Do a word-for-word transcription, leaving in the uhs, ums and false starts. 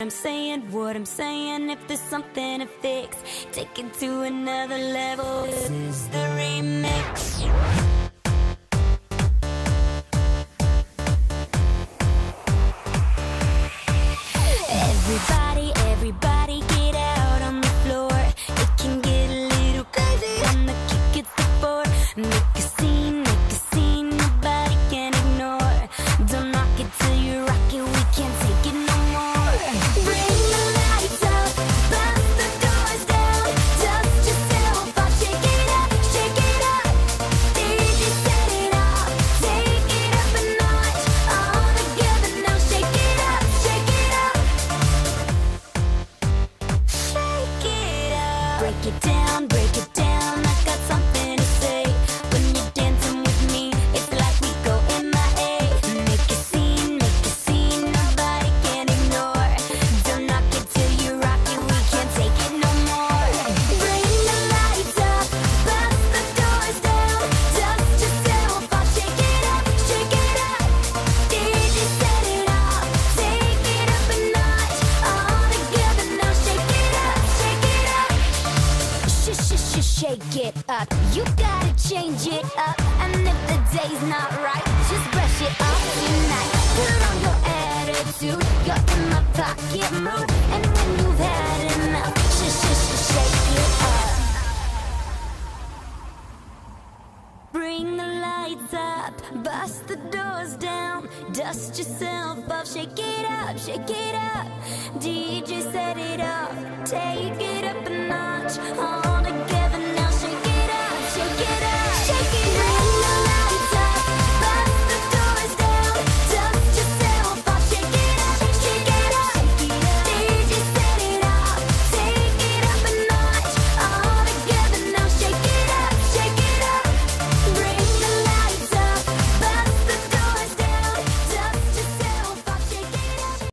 I'm saying, what I'm saying, if there's something to fix, take it to another level. This is the remix. Everybody, everybody get out on the floor. It can get a little crazy when the kick hits the floor. Make a scene, make a scene, nobody can ignore. Don't knock it till you rock it, we can't take it no more. Bring the lights up, bust the doors down, dust yourself off, shake it up, shake it up. D J set it off, take it up a notch. All together now, shake it up, shake it up. Shake it up. Break it down, break it down. I got something to say. When you're dancing with me, it's like we go M I A. Make a scene, make a scene, nobody can ignore. Don't knock it till you rock it, we can't take it no more. Bring the lights up, bust the doors down, dust yourself off, shake it up, shake it up. D J set it off, take it up a notch. All together now, shake it up, shake it up. Sh sh sh shake it up. You gotta change it up. And if the day's not right, just brush it off tonight. Put on your attitude, you're in my pocket mood. And when you've had enough, sh sh sh shake it up. Bring the lights up, bust the doors down, dust yourself off, shake it up, shake it up. D J set it off, take it